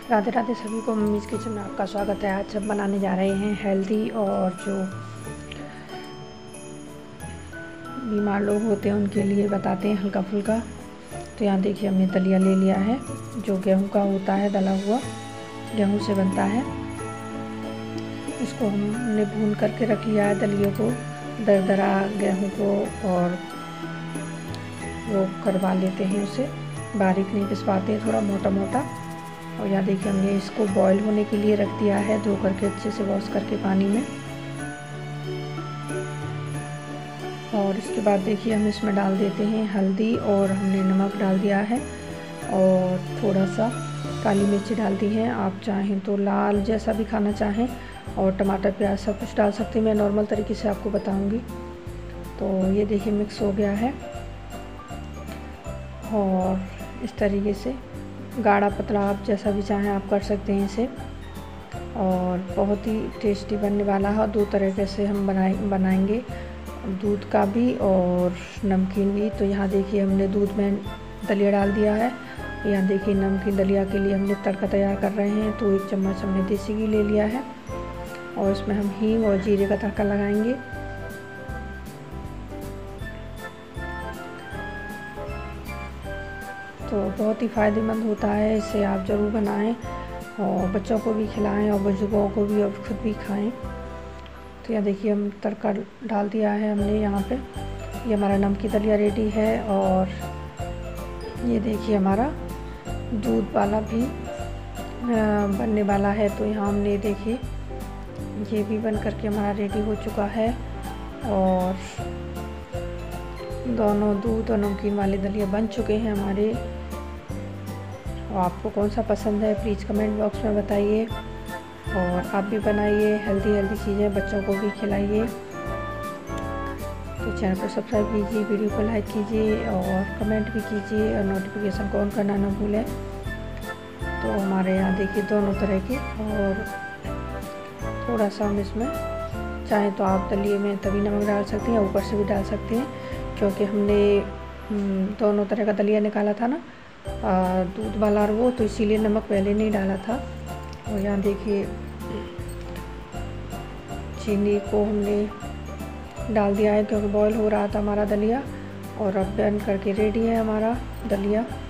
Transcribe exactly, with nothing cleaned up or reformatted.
राधे राधे सभी को, mummy's kitchen में आपका स्वागत है। आज हम बनाने जा रहे हैं हेल्दी और जो बीमार लोग होते हैं उनके लिए बताते हैं हल्का फुल्का। तो यहाँ देखिए हमने दलिया ले लिया है, जो गेहूं का होता है, दला हुआ गेहूं से बनता है। इसको हमने भून करके रख लिया है, दलियों को, दरदरा गेहूं को, और वो करवा लेते हैं, उसे बारीक नहीं पिसवाते हैं, थोड़ा मोटा मोटा। और यहाँ देखिए हमने इसको बॉईल होने के लिए रख दिया है, धो करके अच्छे से वॉश करके पानी में। और इसके बाद देखिए हम इसमें डाल देते हैं हल्दी, और हमने नमक डाल दिया है, और थोड़ा सा काली मिर्ची डाल दी है। आप चाहें तो लाल जैसा भी खाना चाहें, और टमाटर प्याज सब कुछ डाल सकते हैं, मैं नॉर्मल तरीके से आपको बताऊंगी। तो ये देखिए मिक्स हो गया है, और इस तरीके से गाढ़ा पतला आप जैसा भी चाहें आप कर सकते हैं इसे। और बहुत ही टेस्टी बनने वाला है। दो तरीके से हम बनाए बनाएंगे, दूध का भी और नमकीन भी। तो यहाँ देखिए हमने दूध में दलिया डाल दिया है। यहाँ देखिए नमकीन दलिया के लिए हमने तड़का तैयार कर रहे हैं। तो एक चम्मच हमने देसी घी ले लिया है, और इसमें हम हींग और जीरे का तड़का लगाएंगे। तो बहुत ही फ़ायदेमंद होता है, इसे आप ज़रूर बनाएं और बच्चों को भी खिलाएं, और बुजुर्गों को भी, और खुद भी खाएं। तो यहाँ देखिए हम तड़का डाल दिया है हमने यहाँ पे। ये हमारा नमकीन दलिया रेडी है। और ये देखिए हमारा दूध वाला भी बनने वाला है। तो यहाँ हमने देखिए ये भी बन करके हमारा रेडी हो चुका है। और दोनों दूध और नमकीन वाले दलिया बन चुके हैं हमारे। और आपको कौन सा पसंद है प्लीज़ कमेंट बॉक्स में बताइए, और आप भी बनाइए हेल्दी हेल्दी चीज़ें, बच्चों को भी खिलाइए। तो चैनल को सब्सक्राइब कीजिए, वीडियो को लाइक कीजिए, और कमेंट भी कीजिए, और नोटिफिकेशन को ऑन करना ना भूलें। तो हमारे यहाँ देखिए दोनों तरह के, और थोड़ा सा हम इसमें चाहें तो आप दलिए में तभी नमक डाल सकते हैं, या ऊपर से भी डाल सकते हैं, क्योंकि हमने दोनों तरह का दलिया निकाला था ना, दूध वाला और वो, तो इसीलिए नमक पहले नहीं डाला था। और यहाँ देखिए चीनी को हमने डाल दिया है, क्योंकि बॉईल हो रहा था हमारा दलिया। और अब बन करके रेडी है हमारा दलिया।